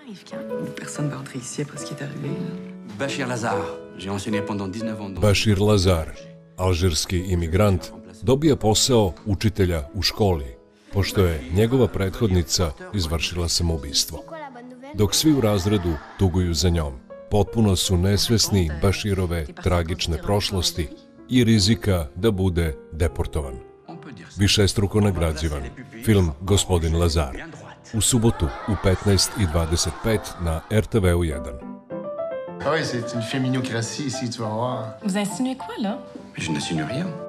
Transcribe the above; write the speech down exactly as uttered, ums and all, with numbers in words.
Personne va entrer ici après ce qui est arrivé. Bachir Lazar, j'ai enseigné pendant dix-neuf ans. Bashir Lazar, alžirski imigrant, dobija posao učitelja u školi, pošto je njegova prethodnica izvršila samoubistvo. Dok svi u razredu tuguju za njom, potpuno su nesvesni Bashirove tragične prošlosti i rizika da bude deportovan. Višestruko nagrađivan film Gospodin Lazar. U subotu u petnaest i dvadeset pet na R T V U jedan. Ah oui, c'est une féminocratie ici, tu vas voir. Vous insinuez quoi, là? Je n'insinue rien.